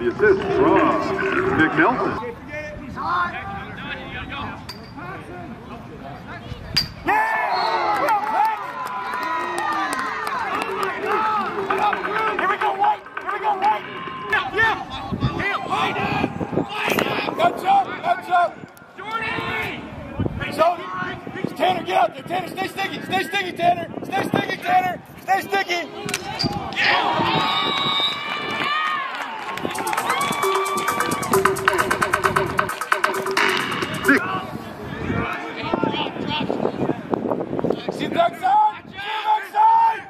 The assist from Nick Nelson. Tanner, get out there. Tanner, stay sticky. Stay sticky, Tanner. Stay sticky, Tanner. Stay sticky. See the back side. See the back side.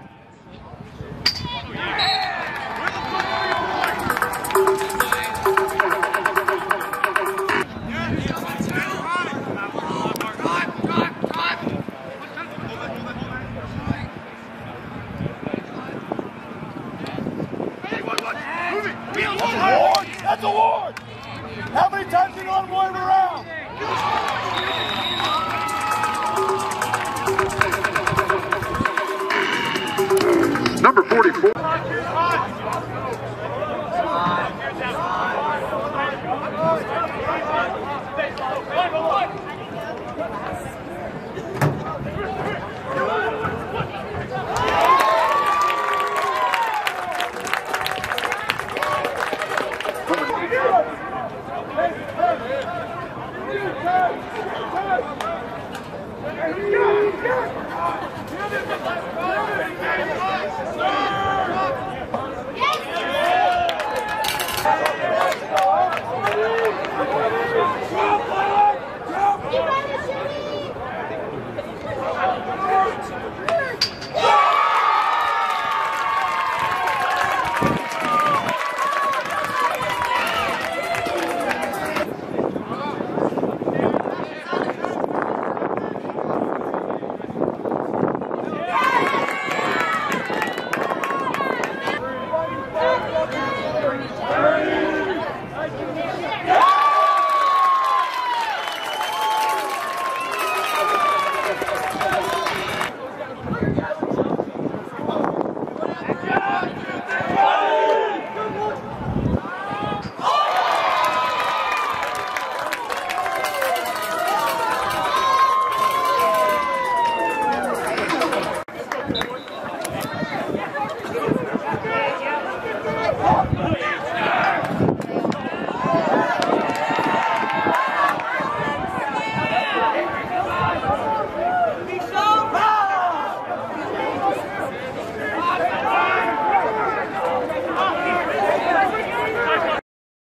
That's a ward! How many times did you want to move around? Number 44. Hey,